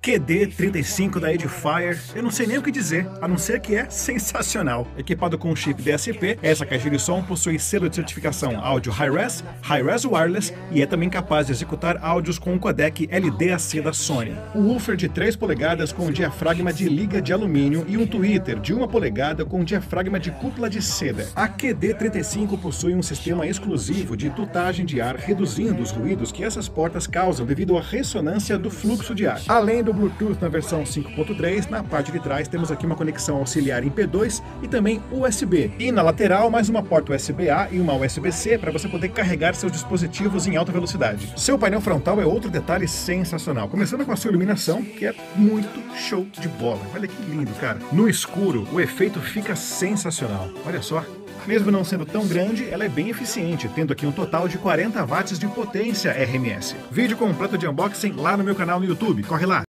QD35 da Edifier, eu não sei nem o que dizer, a não ser que é sensacional. Equipado com um chip DSP, essa caixa de som possui selo de certificação áudio Hi-Res Wireless e é também capaz de executar áudios com um codec LDAC da Sony. O woofer de 3 polegadas com diafragma de liga de alumínio e um tweeter de 1 polegada com diafragma de cúpula de seda. A QD35 possui um sistema exclusivo de tutagem de ar, reduzindo os ruídos que essas portas causam devido à ressonância do fluxo de ar. Além do Bluetooth na versão 5.3, na parte de trás temos aqui uma conexão auxiliar em P2 e também USB. E na lateral, mais uma porta USB-A e uma USB-C para você poder carregar seus dispositivos em alta velocidade. Seu painel frontal é outro detalhe sensacional, começando com a sua iluminação, que é muito show de bola. Olha que lindo, cara. No escuro, o efeito fica sensacional. Olha só. Mesmo não sendo tão grande, ela é bem eficiente, tendo aqui um total de 40 watts de potência RMS. Vídeo completo de unboxing lá no meu canal no YouTube. Corre lá!